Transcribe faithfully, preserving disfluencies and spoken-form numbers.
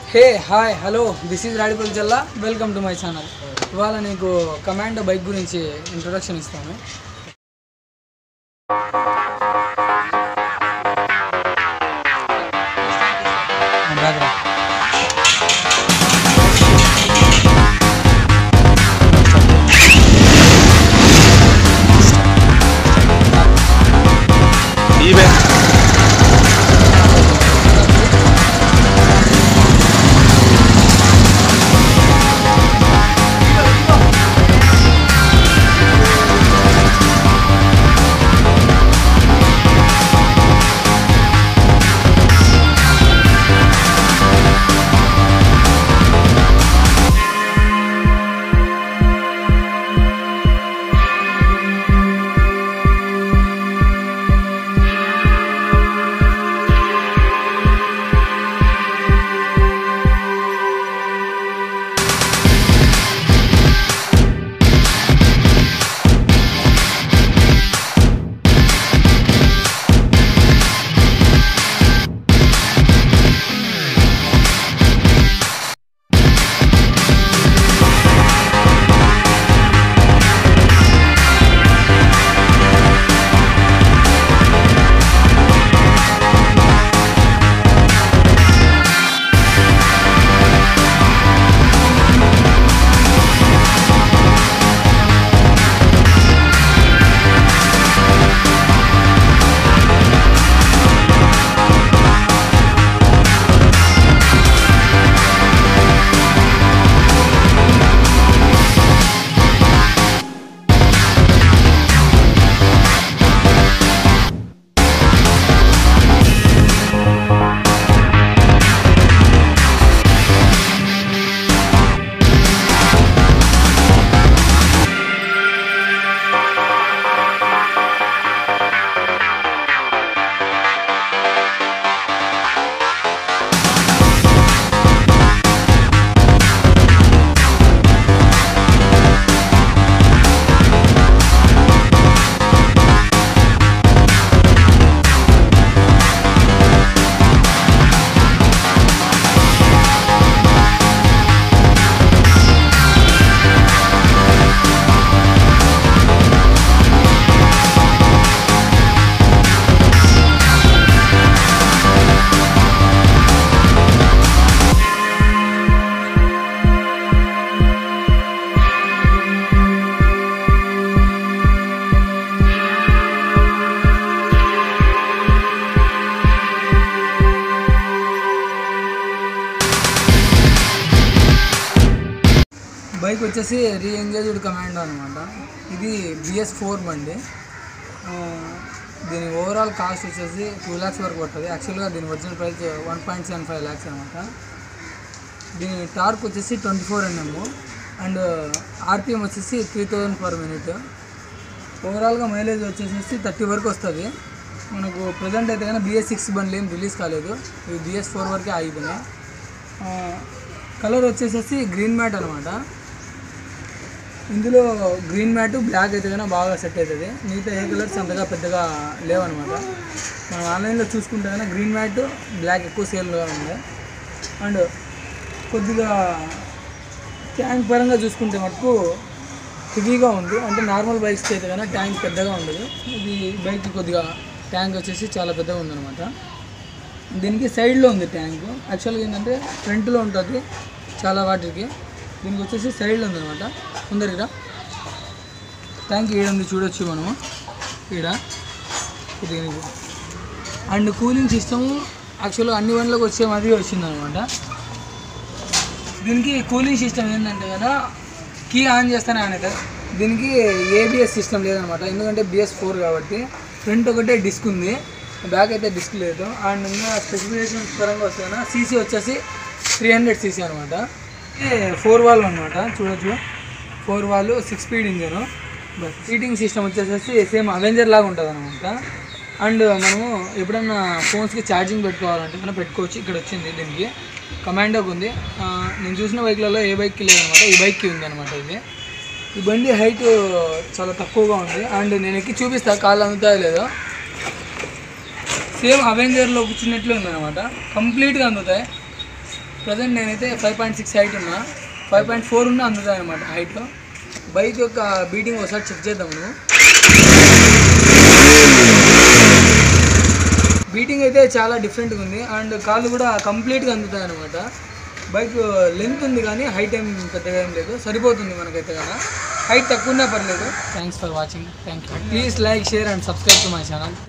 Hey hi hello this is Radipalli Jalla welcome to my channel. ఇవాళ నీకు Commando bike గురించి introduction ఇస్తాను. బైక్ వచ్చేసి రీ ఎంగేజ్డ్ కమాండో అనమాట. ఇది బిఎస్ ఫోర్ బండి. దీని ఓవరాల్ కాస్ట్ వచ్చేసి టూ ల్యాక్స్ వరకు పడుతుంది. యాక్చువల్గా దీని original price one point seven five lakhs అనమాట. దీని టార్క్ వచ్చేసి twenty four NM and RPM వచ్చేసి త్రీ థౌజండ్ పర్ మినిట్. ఓవరాల్గా మైలేజ్ వచ్చేసి థర్టీ వరకు వస్తుంది. మనకు ప్రజెంట్ అయితే కానీ బిఎస్ సిక్స్ బండ్లు ఏం రిలీజ్ కాలేదు. ఇవి బిఎస్ ఫోర్ వరకే ఆగిపోయినాయి. కలర్ వచ్చేసేసి గ్రీన్ మ్యాట్ అనమాట. ఇందులో గ్రీన్ మ్యాట్ బ్లాక్ అయితే కన్నా బాగా సెట్ అవుతుంది. మిగతా ఏ కలర్స్ అంతగా పెద్దగా లేవన్నమాట. మనం ఆన్లైన్లో చూసుకుంటే కన్నా గ్రీన్ మ్యాట్ బ్లాక్ ఎక్కువ సేల్గా ఉంది. అండ్ కొద్దిగా ట్యాంక్ పరంగా చూసుకుంటే మటుకు హెవీగా ఉంది. అంటే నార్మల్ బైక్స్కి అయితే కన్నా ట్యాంక్ పెద్దగా ఉండదు. ఇది బైక్ కొద్దిగా ట్యాంక్ వచ్చేసి చాలా పెద్దగా ఉందన్నమాట. దీనికి సైడ్లో ఉంది ట్యాంక్. యాక్చువల్గా ఏంటంటే ఫ్రంట్లో ఉంటుంది చాలా వాటికి. దీనికి వచ్చేసి సైడ్లో ఉందన్నమాట. ముందరిగా ట్యాంక్ ఈడ ఉంది చూడొచ్చు మనము ఈడ. దీనికి అండ్ కూలింగ్ సిస్టము యాక్చువల్గా అన్ని బండ్లకు వచ్చే మాదిరి వచ్చిందనమాట. దీనికి కూలింగ్ సిస్టమ్ ఏంటంటే కదా కీ ఆన్ చేస్తానే ఆన్ అవుతుంది. దీనికి ఏబిఎస్ సిస్టమ్ లేదనమాట. ఎందుకంటే బిఎస్ ఫోర్ కాబట్టి ఫ్రంట్ ఒకటే డిస్క్ ఉంది, బ్యాక్ అయితే డిస్క్ లేదు. అండ్ ఇంకా స్పెసిఫికేషన్స్ పరంగా వస్తే కదా సీసీ వచ్చేసి త్రీ హండ్రెడ్ సీసీ అనమాట. ఫోర్ వాల్ అనమాట చూడొచ్చు. Four valve six speed engine. Seating system వచ్చేసి సేమ్ అవెంజర్ లాగా ఉంటుంది అనమాట. అండ్ మనము ఎప్పుడన్నా ఫోన్స్కి ఛార్జింగ్ పెట్టుకోవాలంటే మనం పెట్టుకోవచ్చు. ఇక్కడ వచ్చింది దీనికి కమాండోకి ఉంది. నేను చూసిన బైక్లలో ఏ బైక్కి లేదనమాట, ఈ బైక్కి ఉంది అనమాట. ఇది ఈ బండి హైట్ చాలా తక్కువగా ఉంది. అండ్ నేను ఎక్కి చూపిస్తా కాళ్ళు అందుతాయో లేదో. సేమ్ అవెంజర్లో కూర్చున్నట్లు ఉందన్నమాట, కంప్లీట్గా అందుతాయి. ప్రజెంట్ నేనైతే ఫైవ్ పాయింట్ సిక్స్ హైట్ ఉన్నా, ఫైవ్ పాయింట్ ఫోర్ ఉన్నా అందుతాయి అనమాట హైట్లో. బైక్ యొక్క బీటింగ్ ఒకసారి చెక్ చేద్దాం. నువ్వు బీటింగ్ అయితే చాలా డిఫరెంట్గా ఉంది అండ్ కాళ్ళు కూడా కంప్లీట్గా అందుతాయి అనమాట. బైక్ లెంత్ ఉంది కానీ హైట్ ఏం పెద్దగా ఏం లేదు, సరిపోతుంది మనకైతే కదా. హైట్ తక్కువ ఉన్నా పర్లేదు. Thanks for watching. Thank you. Please like, share and subscribe to my channel.